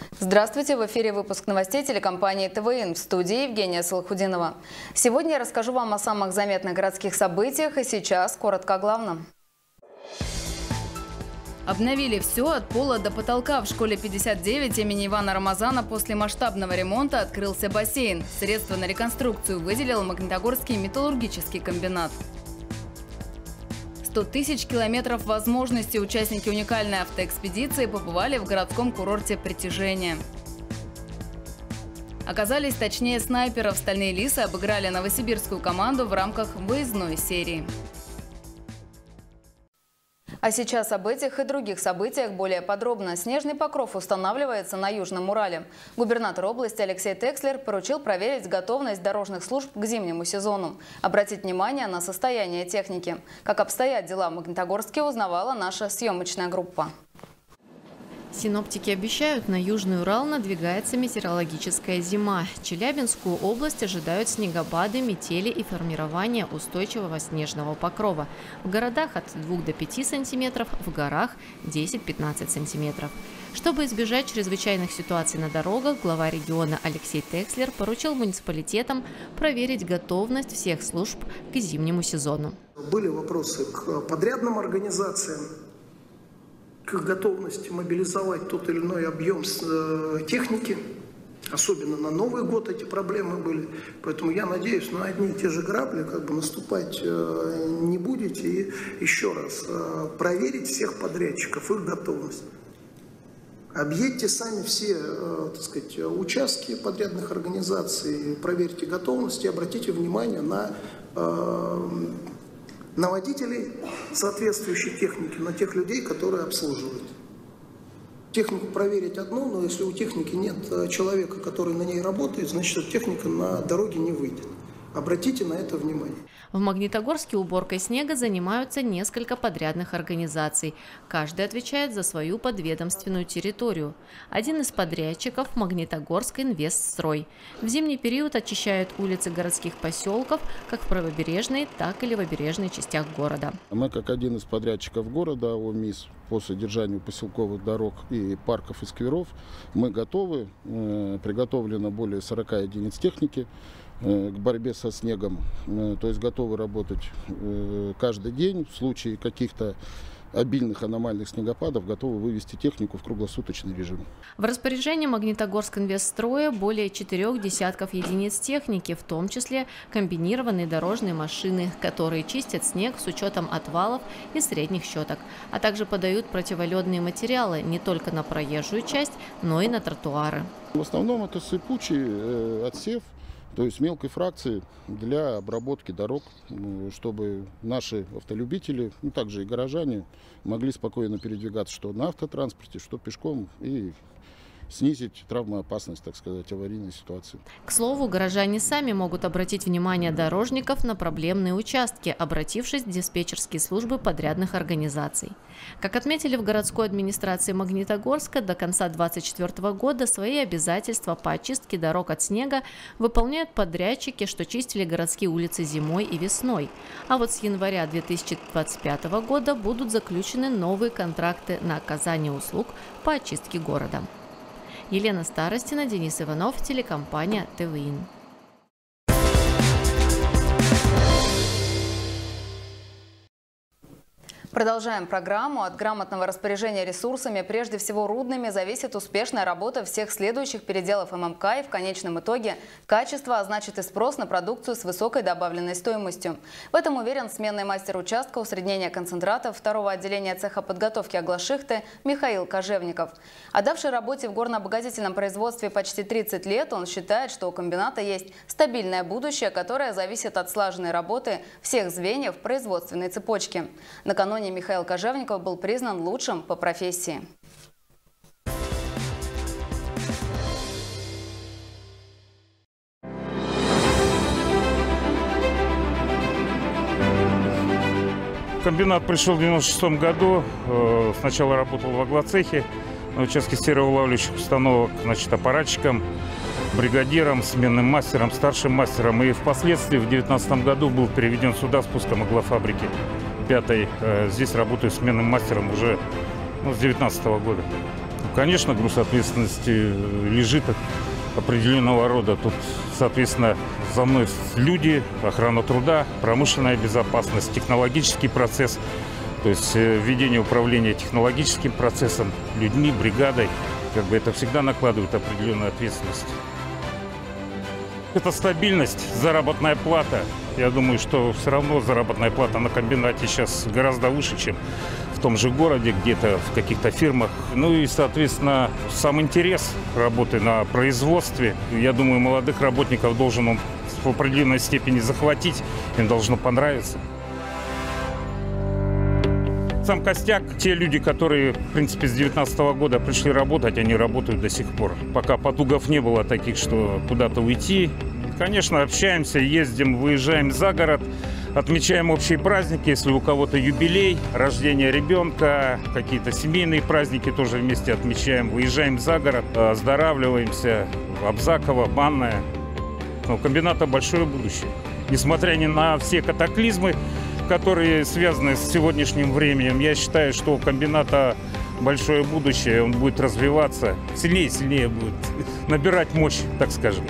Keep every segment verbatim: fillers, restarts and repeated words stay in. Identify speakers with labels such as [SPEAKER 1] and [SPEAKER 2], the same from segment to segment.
[SPEAKER 1] Здравствуйте! В эфире выпуск новостей телекомпании ТВИН. В студии Евгения Салахудинова. Сегодня я расскажу вам о самых заметных городских событиях, и сейчас коротко о главном. Обновили все от пола до потолка. В школе пятьдесят девять имени Ивана Рамазана после масштабного ремонта открылся бассейн. Средства на реконструкцию выделил Магнитогорский металлургический комбинат. сто тысяч километров возможностей. Участники уникальной автоэкспедиции побывали в городском курорте Притяжение. Оказались точнее снайперов. Стальные лисы обыграли новосибирскую команду в рамках выездной серии. А сейчас об этих и других событиях более подробно. Снежный покров устанавливается на Южном Урале. Губернатор области Алексей Текслер поручил проверить готовность дорожных служб к зимнему сезону. Обратить внимание на состояние техники. Как обстоят дела в Магнитогорске, узнавала наша съемочная группа.
[SPEAKER 2] Синоптики обещают, на Южный Урал надвигается метеорологическая зима. Челябинскую область ожидают снегопады, метели и формирование устойчивого снежного покрова. В городах от двух до пяти сантиметров, в горах десять-пятнадцать сантиметров. Чтобы избежать чрезвычайных ситуаций на дорогах, глава региона Алексей Текслер поручил муниципалитетам проверить готовность всех служб к зимнему сезону.
[SPEAKER 3] Были вопросы к подрядным организациям, к готовности мобилизовать тот или иной объем техники. Особенно на Новый год эти проблемы были. Поэтому я надеюсь, на одни и те же грабли как бы наступать не будете. И еще раз проверить всех подрядчиков, их готовность. Объедьте сами все, так сказать, участки подрядных организаций, проверьте готовность и обратите внимание на на водителей соответствующей техники, на тех людей, которые обслуживают. Технику проверить одно, но если у техники нет человека, который на ней работает, значит, эта техника на дороге не выйдет. Обратите на это внимание.
[SPEAKER 2] В Магнитогорске уборкой снега занимаются несколько подрядных организаций. Каждый отвечает за свою подведомственную территорию. Один из подрядчиков – Магнитогорск Инвестстрой. В зимний период очищают улицы городских поселков, как в правобережной, так и левобережной частях города.
[SPEAKER 4] Мы, как один из подрядчиков города ООО МИС по содержанию поселковых дорог и парков и скверов, мы готовы. Приготовлено более сорока единиц техники к борьбе со снегом, то есть готовы работать каждый день. В случае каких-то обильных аномальных снегопадов готовы вывести технику в круглосуточный режим.
[SPEAKER 2] В распоряжении Магнитогорск Инвестстроя более четырех десятков единиц техники, в том числе комбинированные дорожные машины, которые чистят снег с учетом отвалов и средних щеток, а также подают противоледные материалы не только на проезжую часть, но и на тротуары.
[SPEAKER 4] В основном это сыпучий отсев, то есть мелкой фракции для обработки дорог, чтобы наши автолюбители, ну также и горожане, могли спокойно передвигаться что на автотранспорте, что пешком, и снизить травмоопасность, так сказать, аварийной ситуации.
[SPEAKER 2] К слову, горожане сами могут обратить внимание дорожников на проблемные участки, обратившись в диспетчерские службы подрядных организаций. Как отметили в городской администрации Магнитогорска, до конца две тысячи двадцать четвёртого года свои обязательства по очистке дорог от снега выполняют подрядчики, что чистили городские улицы зимой и весной. А вот с января две тысячи двадцать пятого года будут заключены новые контракты на оказание услуг по очистке города. Елена Старостина, Денис Иванов, телекомпания ТВИН.
[SPEAKER 1] Продолжаем программу. От грамотного распоряжения ресурсами, прежде всего рудными, зависит успешная работа всех следующих переделов ММК и в конечном итоге качество, а значит и спрос на продукцию с высокой добавленной стоимостью. В этом уверен сменный мастер участка усреднения концентратов второго отделения цеха подготовки Аглашихты Михаил Кожевников. Отдавший работе в горно-обогатительном производстве почти тридцать лет, он считает, что у комбината есть стабильное будущее, которое зависит от слаженной работы всех звеньев производственной цепочки. Накануне Михаил Кожевников был признан лучшим по профессии.
[SPEAKER 5] Комбинат пришел в девяносто шестом году. Сначала работал в аглоцехе на участке стереоулавливающих установок, значит, аппаратчиком, бригадиром, сменным мастером, старшим мастером. И впоследствии в девятнадцатом году был переведен сюда спуском аглофабрики пятой. Здесь работаю сменным мастером уже ну, с девятнадцатого года. Конечно, груз ответственности лежит определенного рода. Тут, соответственно, за мной люди, охрана труда, промышленная безопасность, технологический процесс, то есть введение управления технологическим процессом, людьми, бригадой. Как бы это всегда накладывает определенную ответственность. Это стабильность, заработная плата. Я думаю, что все равно заработная плата на комбинате сейчас гораздо выше, чем в том же городе, где-то в каких-то фирмах. Ну и, соответственно, сам интерес работы на производстве. Я думаю, молодых работников должен он в определенной степени захватить, им должно понравиться. Сам костяк, те люди, которые, в принципе, с две тысячи девятнадцатого года пришли работать, они работают до сих пор. Пока потугов не было таких, что куда-то уйти. Конечно, общаемся, ездим, выезжаем за город, отмечаем общие праздники, если у кого-то юбилей, рождение ребенка, какие-то семейные праздники тоже вместе отмечаем. Выезжаем за город, оздоравливаемся, Абзаково, Банное. У комбината большое будущее. Несмотря ни на все катаклизмы, которые связаны с сегодняшним временем, я считаю, что у комбината большое будущее, он будет развиваться, сильнее и сильнее будет набирать мощь, так скажем.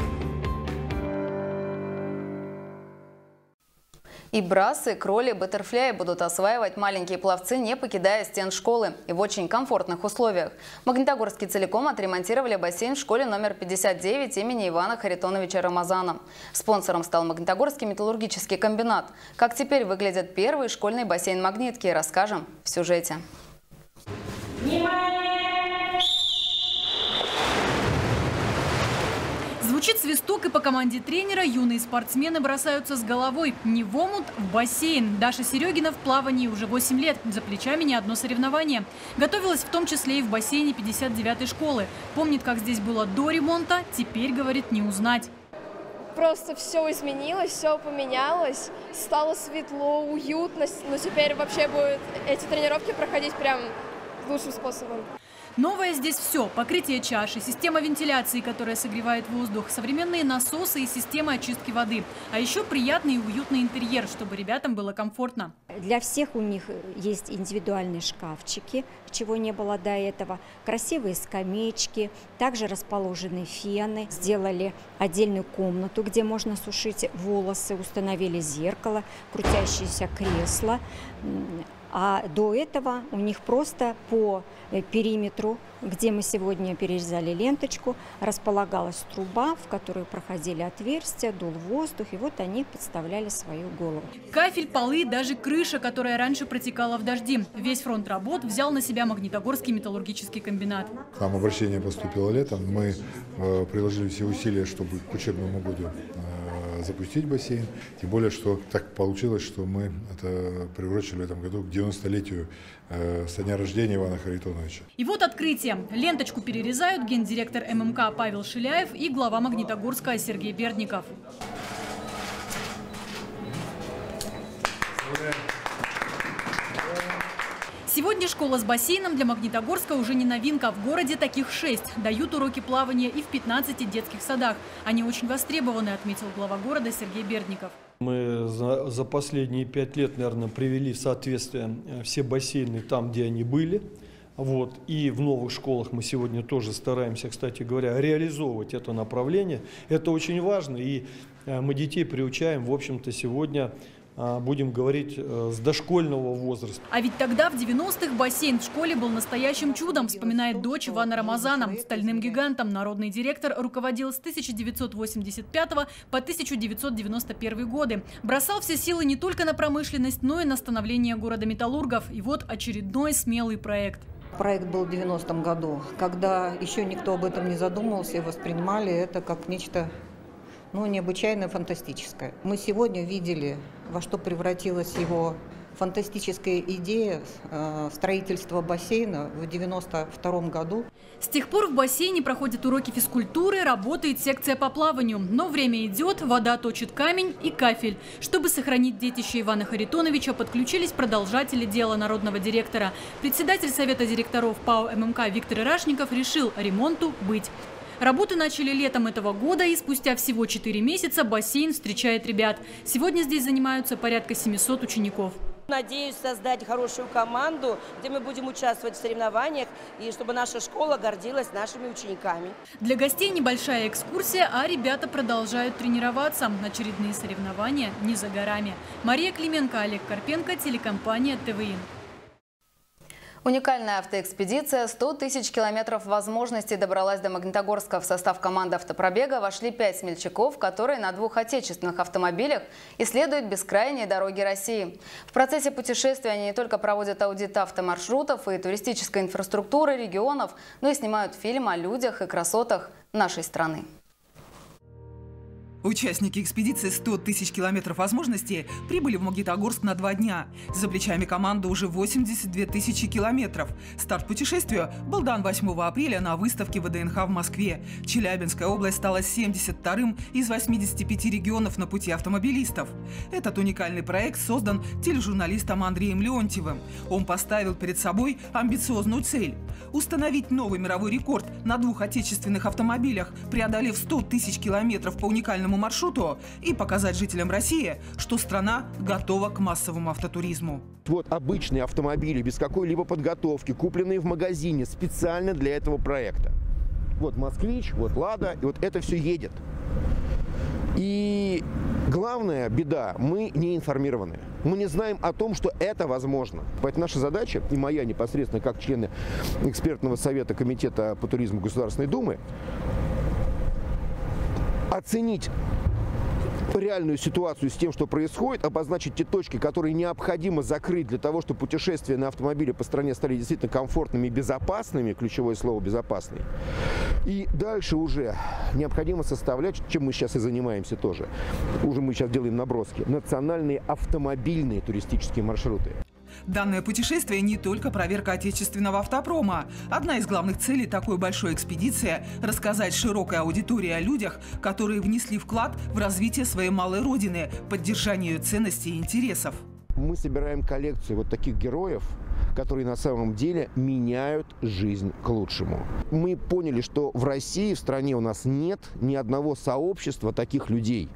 [SPEAKER 1] И брасы, кроли, баттерфляи будут осваивать маленькие пловцы, не покидая стен школы и в очень комфортных условиях. В Магнитогорске целиком отремонтировали бассейн в школе номер пятьдесят девять имени Ивана Харитоновича Рамазана. Спонсором стал Магнитогорский металлургический комбинат. Как теперь выглядит первый школьный бассейн Магнитки, расскажем в сюжете.
[SPEAKER 6] Звучит свисток, и по команде тренера юные спортсмены бросаются с головой не в омут, в бассейн. Даша Серегина в плавании уже восемь лет. За плечами не одно соревнование. Готовилась в том числе и в бассейне пятьдесят девятой школы. Помнит, как здесь было до ремонта, теперь, говорит, не узнать.
[SPEAKER 7] Просто все изменилось, все поменялось, стало светло, уютно. Но теперь вообще будут эти тренировки проходить прям лучшим способом.
[SPEAKER 6] Новое здесь все. Покрытие чаши, система вентиляции, которая согревает воздух, современные насосы и система очистки воды. А еще приятный и уютный интерьер, чтобы ребятам было комфортно.
[SPEAKER 8] Для всех у них есть индивидуальные шкафчики, чего не было до этого. Красивые скамеечки, также расположены фены. Сделали отдельную комнату, где можно сушить волосы, установили зеркало, крутящееся кресло. А до этого у них просто по периметру, где мы сегодня перерезали ленточку, располагалась труба, в которую проходили отверстия, дул воздух, и вот они подставляли свою голову.
[SPEAKER 6] Кафель, полы, даже крыша, которая раньше протекала в дожди. Весь фронт работ взял на себя Магнитогорский металлургический комбинат.
[SPEAKER 9] К нам обращение поступило летом. Мы э, приложили все усилия, чтобы к учебному году э, запустить бассейн. Тем более, что так получилось, что мы это приурочили в этом году к девяностолетию э, со дня рождения Ивана Харитоновича.
[SPEAKER 6] И вот открытие. Ленточку перерезают гендиректор эм эм ка Павел Шиляев и глава Магнитогорска Сергей Бердников. Сегодня школа с бассейном для Магнитогорска уже не новинка. В городе таких шесть. Дают уроки плавания и в пятнадцати детских садах. Они очень востребованы, отметил глава города Сергей Бердников.
[SPEAKER 10] Мы за, за последние пять лет, наверное, привели в соответствие все бассейны там, где они были. Вот. И в новых школах мы сегодня тоже стараемся, кстати говоря, реализовывать это направление. Это очень важно. И мы детей приучаем, в общем-то, сегодня, будем говорить, с дошкольного возраста.
[SPEAKER 6] А ведь тогда, в девяностых, бассейн в школе был настоящим чудом, вспоминает дочь Ивана Рамазана. Стальным гигантом народный директор руководил с тысяча девятьсот восемьдесят пятого по тысяча девятьсот девяносто первый годы. Бросал все силы не только на промышленность, но и на становление города металлургов. И вот очередной смелый проект.
[SPEAKER 11] Проект был в девяностом году, когда еще никто об этом не задумывался и воспринимали это как нечто, ну, необычайно фантастическое. Мы сегодня видели, во что превратилась его фантастическая идея э, строительства бассейна в девяносто втором году.
[SPEAKER 6] С тех пор в бассейне проходят уроки физкультуры, работает секция по плаванию. Но время идет, вода точит камень и кафель. Чтобы сохранить детище Ивана Харитоновича, подключились продолжатели дела народного директора. Председатель совета директоров ПАО эм эм ка Виктор Ирашников решил ремонту быть. Работы начали летом этого года, и спустя всего четыре месяца бассейн встречает ребят. Сегодня здесь занимаются порядка семисот учеников.
[SPEAKER 12] Надеюсь создать хорошую команду, где мы будем участвовать в соревнованиях, и чтобы наша школа гордилась нашими учениками.
[SPEAKER 6] Для гостей небольшая экскурсия, а ребята продолжают тренироваться. Очередные соревнования не за горами. Мария Клименко, Олег Карпенко, телекомпания ТВИ.
[SPEAKER 1] Уникальная автоэкспедиция «сто тысяч километров возможностей» добралась до Магнитогорска. В состав команды автопробега вошли пять смельчаков, которые на двух отечественных автомобилях исследуют бескрайние дороги России. В процессе путешествия они не только проводят аудит автомаршрутов и туристической инфраструктуры регионов, но и снимают фильм о людях и красотах нашей страны.
[SPEAKER 13] Участники экспедиции «сто тысяч километров возможностей» прибыли в Магнитогорск на два дня. За плечами команды уже восемьдесят две тысячи километров. Старт путешествия был дан восьмого апреля на выставке вэ дэ эн ха в Москве. Челябинская область стала семьдесят вторым из восьмидесяти пяти регионов на пути автомобилистов. Этот уникальный проект создан тележурналистом Андреем Леонтьевым. Он поставил перед собой амбициозную цель – установить новый мировой рекорд на двух отечественных автомобилях, преодолев сто тысяч километров по уникальному маршруту, и показать жителям России, что страна готова к массовому автотуризму.
[SPEAKER 14] Вот обычные автомобили без какой-либо подготовки, купленные в магазине специально для этого проекта. Вот «Москвич», вот «Лада», и вот это все едет. И главная беда – мы не информированы. Мы не знаем о том, что это возможно. Поэтому наша задача, и моя непосредственно как члена экспертного совета Комитета по туризму Государственной Думы, оценить реальную ситуацию с тем, что происходит, обозначить те точки, которые необходимо закрыть для того, чтобы путешествия на автомобиле по стране стали действительно комфортными и безопасными, ключевое слово «безопасный». И дальше уже необходимо составлять, чем мы сейчас и занимаемся тоже, уже мы сейчас делаем наброски, национальные автомобильные туристические маршруты.
[SPEAKER 13] Данное путешествие не только проверка отечественного автопрома. Одна из главных целей такой большой экспедиции – рассказать широкой аудитории о людях, которые внесли вклад в развитие своей малой родины, поддержание ее ценностей и интересов.
[SPEAKER 14] Мы собираем коллекцию вот таких героев, которые на самом деле меняют жизнь к лучшему. Мы поняли, что в России, в стране у нас нет ни одного сообщества таких людей.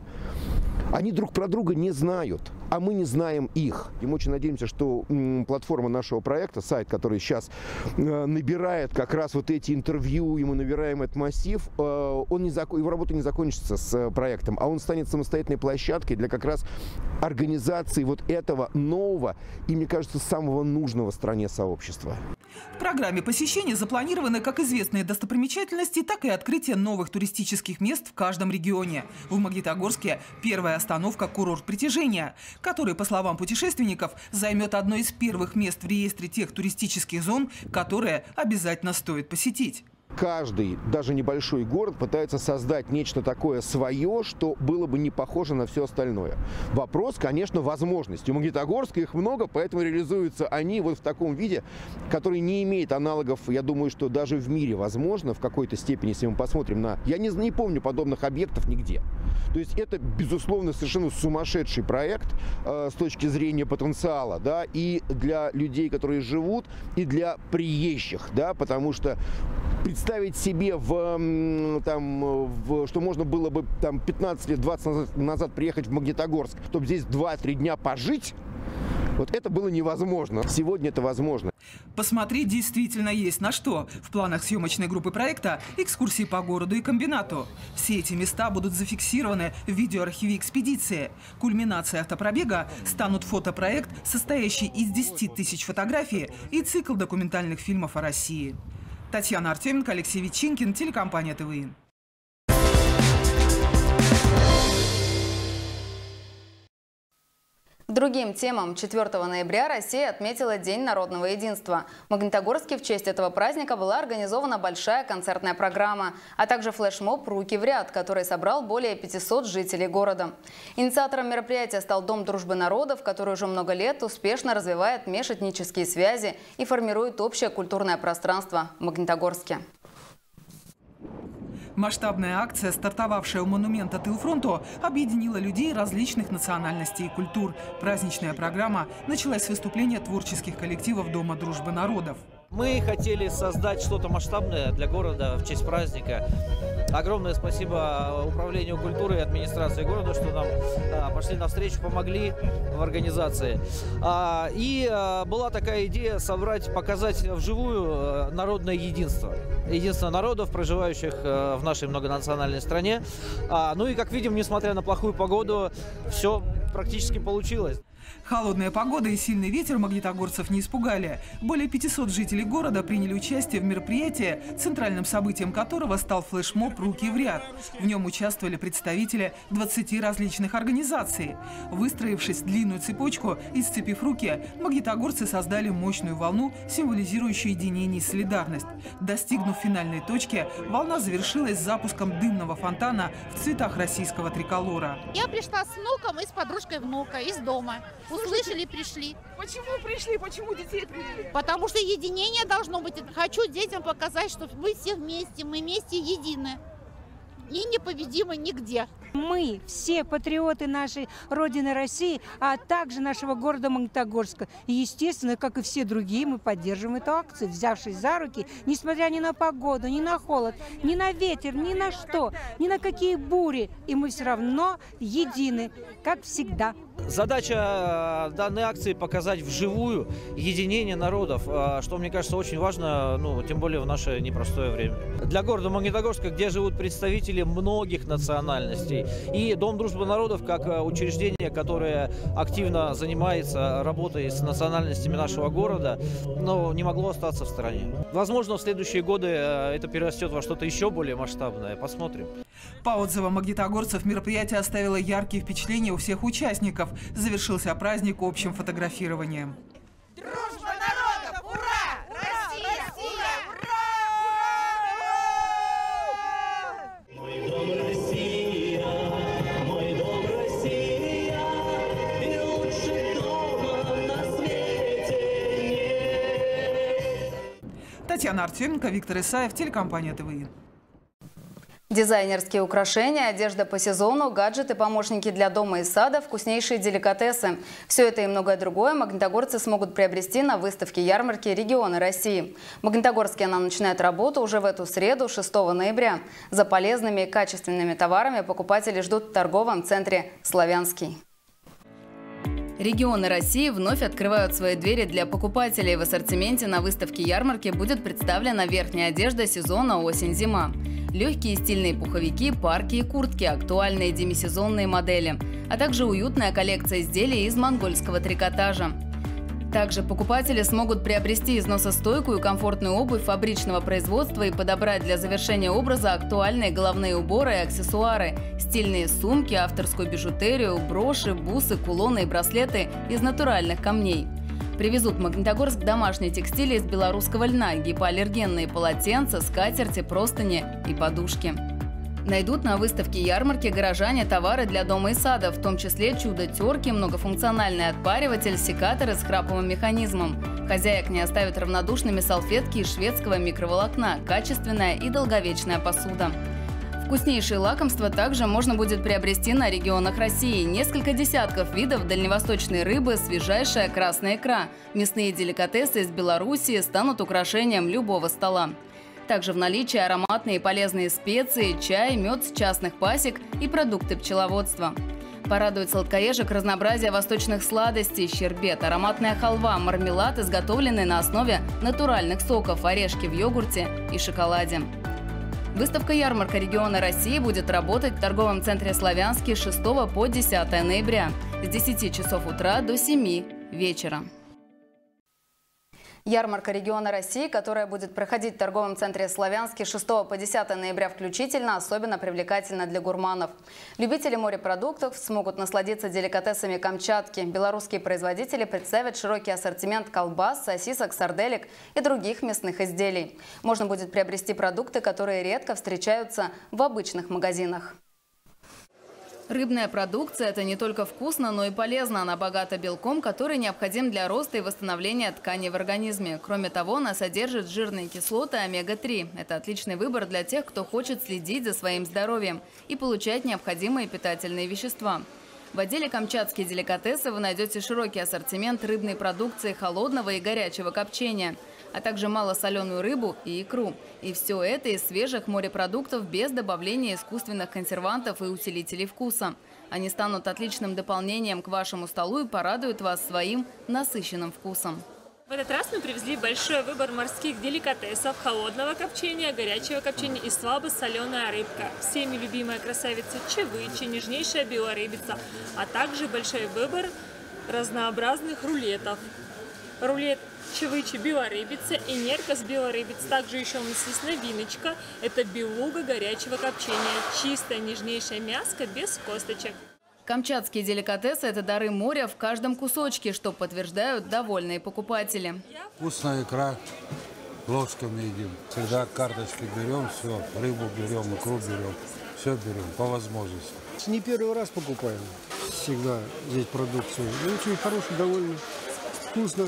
[SPEAKER 14] Они друг про друга не знают, а мы не знаем их. И мы очень надеемся, что м, платформа нашего проекта, сайт, который сейчас э, набирает как раз вот эти интервью, и мы набираем этот массив, э, он не зак... его работа не закончится с э, проектом, а он станет самостоятельной площадкой для как раз организации вот этого нового и, мне кажется, самого нужного в стране сообщества.
[SPEAKER 13] В программе посещения запланированы как известные достопримечательности, так и открытие новых туристических мест в каждом регионе. В Магнитогорске первая остановка – курорт притяжения, который, по словам путешественников, займет одно из первых мест в реестре тех туристических зон, которые обязательно стоит посетить.
[SPEAKER 14] Каждый, даже небольшой город, пытается создать нечто такое свое, что было бы не похоже на все остальное. Вопрос, конечно, возможностей. У Магнитогорска их много, поэтому реализуются они вот в таком виде, который не имеет аналогов, я думаю, что даже в мире возможно, в какой-то степени, если мы посмотрим на... Я не, не помню подобных объектов нигде. То есть это, безусловно, совершенно сумасшедший проект э, с точки зрения потенциала, да, и для людей, которые живут, и для приезжих, да, потому что представить себе, в, там, в, что можно было бы там, пятнадцать лет, двадцать назад, назад приехать в Магнитогорск, чтобы здесь два-три дня пожить, вот это было невозможно. Сегодня это возможно.
[SPEAKER 13] Посмотреть действительно есть на что. В планах съемочной группы проекта экскурсии по городу и комбинату. Все эти места будут зафиксированы в видеоархиве экспедиции. Кульминацией автопробега станут фотопроект, состоящий из десяти тысяч фотографий, и цикл документальных фильмов о России. Татьяна Артеменко, Алексей Ветчинкин, телекомпания ТВИ.
[SPEAKER 1] К другим темам четвёртого ноября Россия отметила День народного единства. В Магнитогорске в честь этого праздника была организована большая концертная программа, а также флешмоб «Руки в ряд», который собрал более пятисот жителей города. Инициатором мероприятия стал Дом дружбы народов, который уже много лет успешно развивает межэтнические связи и формирует общее культурное пространство в Магнитогорске.
[SPEAKER 13] Масштабная акция, стартовавшая у монумента Тылфронту, объединила людей различных национальностей и культур. Праздничная программа началась с выступления творческих коллективов Дома дружбы народов.
[SPEAKER 15] Мы хотели создать что-то масштабное для города в честь праздника. Огромное спасибо Управлению культуры и администрации города, что нам а, пошли навстречу, помогли в организации. А, и а, была такая идея собрать, показать вживую а, народное единство. Единство народов, проживающих а, в нашей многонациональной стране. А, ну и, как видим, несмотря на плохую погоду, все практически получилось.
[SPEAKER 13] Холодная погода и сильный ветер магнитогорцев не испугали. Более пятисот жителей города приняли участие в мероприятии, центральным событием которого стал флешмоб «Руки в ряд». В нем участвовали представители двадцати различных организаций. Выстроившись в длинную цепочку и сцепив руки, магнитогорцы создали мощную волну, символизирующую единение и солидарность. Достигнув финальной точки, волна завершилась запуском дымного фонтана в цветах российского триколора.
[SPEAKER 16] Я пришла с внуком и с подружкой внука из дома. Услышали, пришли.
[SPEAKER 17] Почему пришли? Почему детей привели?
[SPEAKER 16] Потому что единение должно быть. Хочу детям показать, что мы все вместе, мы вместе едины. И непобедимы нигде.
[SPEAKER 18] Мы все патриоты нашей Родины России, а также нашего города Магнитогорска. И, естественно, как и все другие, мы поддерживаем эту акцию, взявшись за руки, несмотря ни на погоду, ни на холод, ни на ветер, ни на что, ни на какие бури. И мы все равно едины, как всегда.
[SPEAKER 15] Задача данной акции – показать вживую единение народов, что, мне кажется, очень важно, ну, тем более в наше непростое время. Для города Магнитогорска, где живут представители многих национальностей, и Дом дружбы народов, как учреждение, которое активно занимается работой с национальностями нашего города, но не могло остаться в стороне. Возможно, в следующие годы это перерастет во что-то еще более масштабное. Посмотрим.
[SPEAKER 13] По отзывам магнитогорцев, мероприятие оставило яркие впечатления у всех участников. Завершился праздник общим фотографированием.
[SPEAKER 17] Дружба народов! Ура! Россия! Ура!
[SPEAKER 19] Мой дом Россия, мой дом Россия, и лучше дома на свете нет.
[SPEAKER 13] Татьяна Артеменко, Виктор Исаев, телекомпания ТВИ.
[SPEAKER 1] Дизайнерские украшения, одежда по сезону, гаджеты, помощники для дома и сада, вкуснейшие деликатесы. Все это и многое другое магнитогорцы смогут приобрести на выставке ярмарки «Регионы России». В Магнитогорске она начинает работу уже в эту среду, шестого ноября. За полезными и качественными товарами покупатели ждут в торговом центре «Славянский». Регионы России вновь открывают свои двери для покупателей. В ассортименте на выставке ярмарки будет представлена верхняя одежда сезона осень-зима. Легкие стильные пуховики, парки и куртки, актуальные демисезонные модели, а также уютная коллекция изделий из монгольского трикотажа. Также покупатели смогут приобрести износостойкую и комфортную обувь фабричного производства и подобрать для завершения образа актуальные головные уборы и аксессуары, стильные сумки, авторскую бижутерию, броши, бусы, кулоны и браслеты из натуральных камней. Привезут в Магнитогорск домашние текстили из белорусского льна, гипоаллергенные полотенца, скатерти, простыни и подушки. Найдут на выставке ярмарки горожане товары для дома и сада, в том числе чудо-терки, многофункциональный отпариватель, секаторы с храповым механизмом. Хозяек не оставят равнодушными салфетки из шведского микроволокна, качественная и долговечная посуда. Вкуснейшие лакомства также можно будет приобрести на регионах России. Несколько десятков видов дальневосточной рыбы, свежайшая красная икра. Мясные деликатесы из Белоруссии станут украшением любого стола. Также в наличии ароматные и полезные специи, чай, мед с частных пасек и продукты пчеловодства. Порадует сладкоежек разнообразие восточных сладостей, щербет, ароматная халва, мармелад, изготовленный на основе натуральных соков, орешки в йогурте и шоколаде. Выставка-ярмарка «Регионы России» будет работать в торговом центре «Славянский» с шестого по десятое ноября с десяти часов утра до семи вечера. Ярмарка «Регионы России», которая будет проходить в торговом центре «Славянский» с шестого по десятое ноября включительно, особенно привлекательна для гурманов. Любители морепродуктов смогут насладиться деликатесами Камчатки. Белорусские производители представят широкий ассортимент колбас, сосисок, сарделек и других мясных изделий. Можно будет приобрести продукты, которые редко встречаются в обычных магазинах. Рыбная продукция – это не только вкусно, но и полезно. Она богата белком, который необходим для роста и восстановления тканей в организме. Кроме того, она содержит жирные кислоты омега три. Это отличный выбор для тех, кто хочет следить за своим здоровьем и получать необходимые питательные вещества. В отделе «Камчатские деликатесы» вы найдете широкий ассортимент рыбной продукции холодного и горячего копчения. а также малосоленую рыбу и икру. И все это из свежих морепродуктов без добавления искусственных консервантов и усилителей вкуса. Они станут отличным дополнением к вашему столу и порадуют вас своим насыщенным вкусом.
[SPEAKER 20] В этот раз мы привезли большой выбор морских деликатесов, холодного копчения, горячего копчения и слабосоленая рыбка. Всеми любимая красавица чевычи, нежнейшая белорыбица, а также большой выбор разнообразных рулетов. Рулет чевычи белорыбица и нерка с белорыбиц. Также еще у нас есть новиночка. Это белуга горячего копчения. Чистое нежнейшее мяско без косточек.
[SPEAKER 1] Камчатские деликатесы – это дары моря в каждом кусочке, что подтверждают довольные покупатели.
[SPEAKER 21] Вкусная икра, ложками едим. Всегда карточки берем, все, рыбу берем, икру берем, все берем по возможности.
[SPEAKER 22] Не первый раз покупаем всегда здесь продукцию. И очень хороший, довольно вкусно,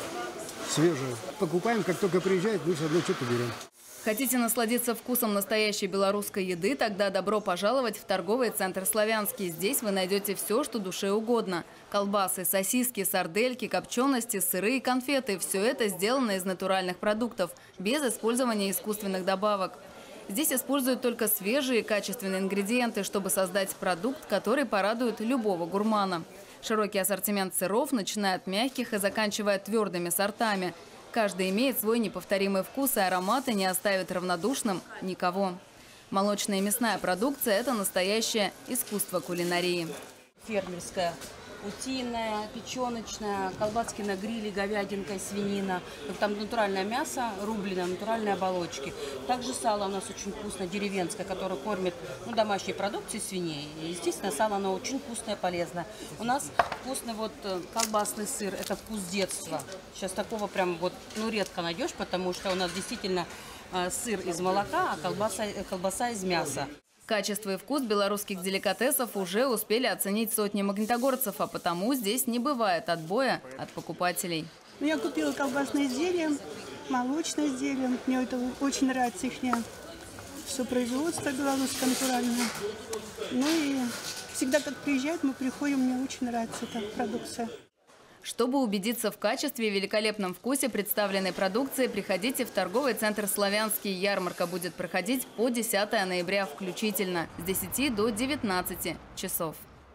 [SPEAKER 22] свежее. Покупаем, как только приезжает, мы все равно что-то берем.
[SPEAKER 1] Хотите насладиться вкусом настоящей белорусской еды? Тогда добро пожаловать в торговый центр «Славянский». Здесь вы найдете все, что душе угодно. Колбасы, сосиски, сардельки, копчености, сыры и конфеты. Все это сделано из натуральных продуктов, без использования искусственных добавок. Здесь используют только свежие и качественные ингредиенты, чтобы создать продукт, который порадует любого гурмана. Широкий ассортимент сыров, начиная от мягких и заканчивая твердыми сортами. Каждый имеет свой неповторимый вкус, и ароматы не оставят равнодушным никого. Молочная и мясная продукция – это настоящее искусство кулинарии.
[SPEAKER 23] Фермерская, утиная, печеночная, колбаски на гриле, говядинка, свинина. Там натуральное мясо, рубленое, натуральные оболочки. Также сало у нас очень вкусное, деревенское, которое кормит ну, домашней продукцией свиней. И, естественно, сало оно очень вкусное, полезное. У нас вкусный вот колбасный сыр, это вкус детства. Сейчас такого прям вот ну, редко найдешь, потому что у нас действительно э, сыр из молока, а колбаса, колбаса из мяса.
[SPEAKER 1] Качество и вкус белорусских деликатесов уже успели оценить сотни магнитогорцев, а потому здесь не бывает отбоя от покупателей.
[SPEAKER 24] Я купила колбасные изделия, молочные изделия. Мне это очень нравится их все производство белорусское натуральное. Ну и всегда, как приезжают, мы приходим, мне очень нравится эта продукция.
[SPEAKER 1] Чтобы убедиться в качестве и великолепном вкусе представленной продукции, приходите в торговый центр «Славянский». Ярмарка будет проходить по десятое ноября включительно с десяти до девятнадцати часов.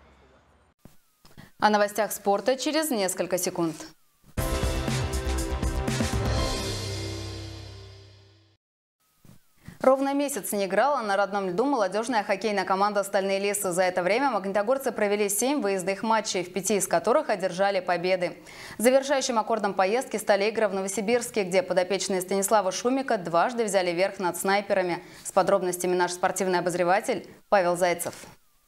[SPEAKER 1] О новостях спорта через несколько секунд. Ровно месяц не играла на родном льду молодежная хоккейная команда «Стальные лисы». За это время магнитогорцы провели семь выездных матчей, в пяти из которых одержали победы. Завершающим аккордом поездки стали игры в Новосибирске, где подопечные Станислава Шумика дважды взяли верх над снайперами. С подробностями наш спортивный обозреватель Павел Зайцев.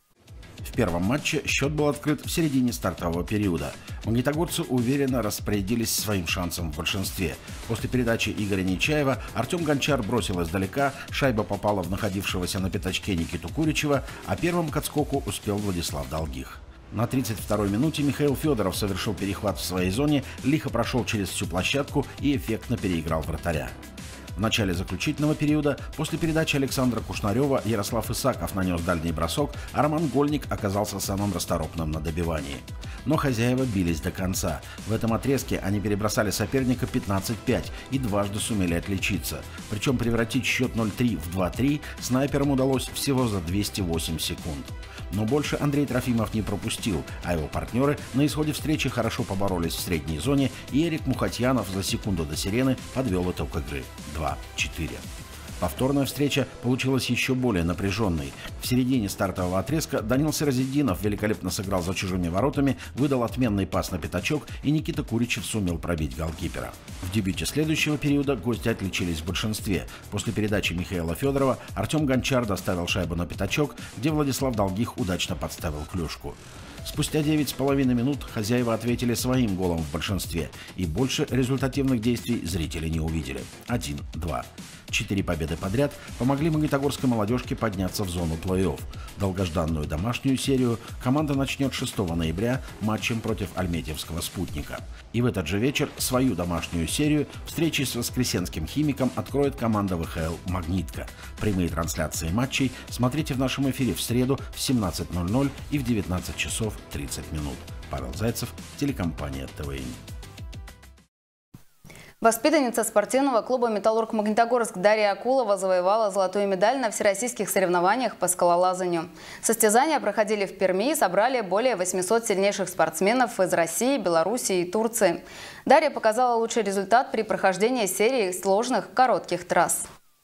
[SPEAKER 25] В первом матче счет был открыт в середине стартового периода. Магнитогорцы уверенно распорядились своим шансом в большинстве. После передачи Игоря Нечаева Артем Гончар бросил издалека, шайба попала в находившегося на пятачке Никиту Куричева, а первым к отскоку успел Владислав Долгих. На тридцать второй минуте Михаил Федоров совершил перехват в своей зоне, лихо прошел через всю площадку и эффектно переиграл вратаря. В начале заключительного периода, после передачи Александра Кушнарева, Ярослав Исаков нанес дальний бросок, а Роман Гольник оказался самым расторопным на добивании. Но хозяева бились до конца. В этом отрезке они перебросали соперника пятнадцать пять и дважды сумели отличиться. Причем превратить счет ноль три в два три снайперам удалось всего за двести восемь секунд. Но больше Андрей Трофимов не пропустил, а его партнеры на исходе встречи хорошо поборолись в средней зоне, и Эрик Мухатьянов за секунду до сирены подвел итог игры два четыре. Повторная встреча получилась еще более напряженной. В середине стартового отрезка Данил Сиразиддинов великолепно сыграл за чужими воротами, выдал отменный пас на пятачок, и Никита Куричев сумел пробить голкипера. В дебюте следующего периода гости отличились в большинстве. После передачи Михаила Федорова Артем Гончар доставил шайбу на пятачок, где Владислав Долгих удачно подставил клюшку. Спустя девять с половиной минут хозяева ответили своим голом в большинстве, и больше результативных действий зрители не увидели. один два. Четыре победы подряд помогли магнитогорской молодежке подняться в зону плей-офф. Долгожданную домашнюю серию команда начнет шестого ноября матчем против альметьевского «Спутника». И в этот же вечер свою домашнюю серию встречи с воскресенским «Химиком» откроет команда вэ ха эл «Магнитка». Прямые трансляции матчей смотрите в нашем эфире в среду в семнадцать ноль ноль и в девятнадцать часов тридцать минут. Павел Зайцев, телекомпания тэ вэ эн.
[SPEAKER 1] Воспитанница спортивного клуба «Металлург-Магнитогорск» Дарья Акулова завоевала золотую медаль на всероссийских соревнованиях по скалолазанию. Состязания проходили в Перми и собрали более восьмисот сильнейших спортсменов из России, Белоруссии и Турции. Дарья показала лучший результат при прохождении серии сложных коротких трасс.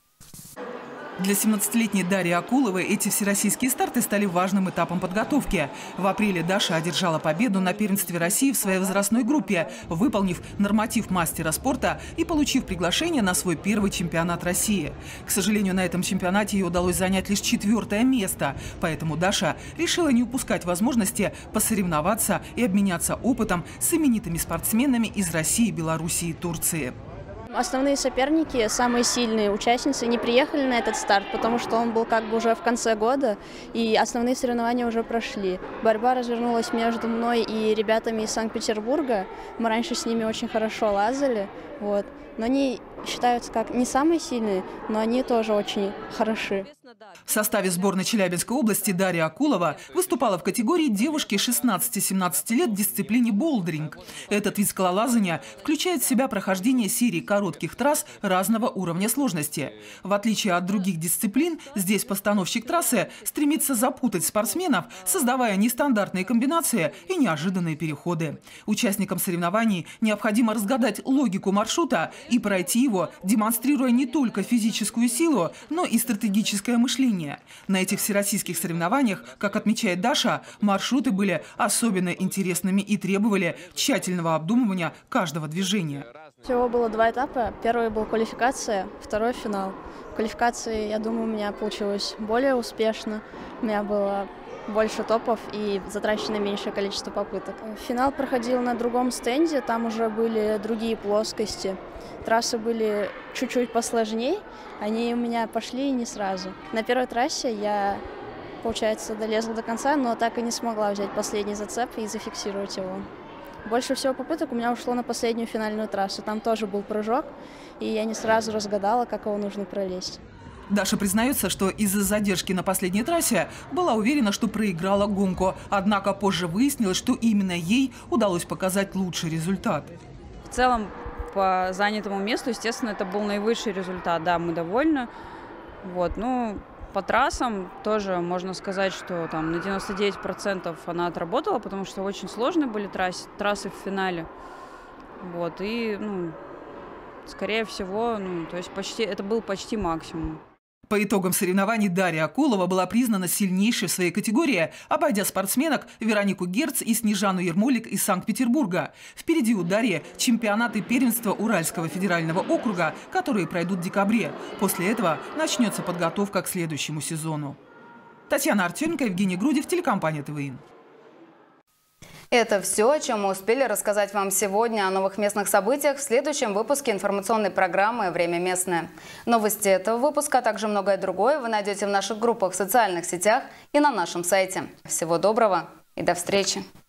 [SPEAKER 13] Для семнадцатилетней Дарьи Акуловой эти всероссийские старты стали важным этапом подготовки. В апреле Даша одержала победу на первенстве России в своей возрастной группе, выполнив норматив мастера спорта и получив приглашение на свой первый чемпионат России. К сожалению, на этом чемпионате ей удалось занять лишь четвертое место, поэтому Даша решила не упускать возможности посоревноваться и обменяться опытом с именитыми спортсменами из России, Белоруссии и Турции.
[SPEAKER 2] Основные соперники, самые сильные участницы, не приехали на этот старт, потому что он был как бы уже в конце года, и основные соревнования уже прошли. Борьба развернулась между мной и ребятами из Санкт-Петербурга. Мы раньше с ними очень хорошо лазали, вот. Но они считаются как не самые сильные, но они тоже очень хороши.
[SPEAKER 13] В составе сборной Челябинской области Дарья Акулова выступала в категории девушки шестнадцати-семнадцати лет в дисциплине болдеринг. Этот вид скалолазания включает в себя прохождение серии коротких трасс разного уровня сложности. В отличие от других дисциплин, здесь постановщик трассы стремится запутать спортсменов, создавая нестандартные комбинации и неожиданные переходы. Участникам соревнований необходимо разгадать логику маршрута и пройти его, демонстрируя не только физическую силу, но и стратегическое мышление. На этих всероссийских соревнованиях, как отмечает Даша, маршруты были особенно интересными и требовали тщательного обдумывания каждого движения.
[SPEAKER 2] Всего было два этапа. Первый был квалификация, второй финал. В квалификации, я думаю, у меня получилось более успешно. У меня было больше топов и затрачено меньшее количество попыток. Финал проходил на другом стенде, там уже были другие плоскости. Трассы были чуть-чуть посложнее, они у меня пошли не сразу. На первой трассе я, получается, долезла до конца, но так и не смогла взять последний зацеп и зафиксировать его. Больше всего попыток у меня ушло на последнюю финальную трассу. Там тоже был прыжок, и я не сразу разгадала, как его нужно пролезть.
[SPEAKER 13] Даша признается, что из-за задержки на последней трассе была уверена, что проиграла гонку. Однако позже выяснилось, что именно ей удалось показать лучший результат.
[SPEAKER 3] В целом, по занятому месту, естественно, это был наивысший результат. Да, мы довольны. Вот, ну, по трассам тоже можно сказать, что там на девяносто девять процентов она отработала, потому что очень сложные были трассы, трассы в финале. Вот, и, ну, скорее всего, ну, то есть почти, это был почти максимум.
[SPEAKER 13] По итогам соревнований Дарья Акулова была признана сильнейшей в своей категории, обойдя спортсменок Веронику Герц и Снежану Ермолик из Санкт-Петербурга. Впереди у Дарьи чемпионаты первенства Уральского федерального округа, которые пройдут в декабре. После этого начнется подготовка к следующему сезону. Татьяна Артеменко, Евгений Грудев, телекомпания ТВИН.
[SPEAKER 1] Это все, о чем мы успели рассказать вам сегодня. О новых местных событиях в следующем выпуске информационной программы «Время местное». Новости этого выпуска, а также многое другое вы найдете в наших группах в социальных сетях и на нашем сайте. Всего доброго и до встречи!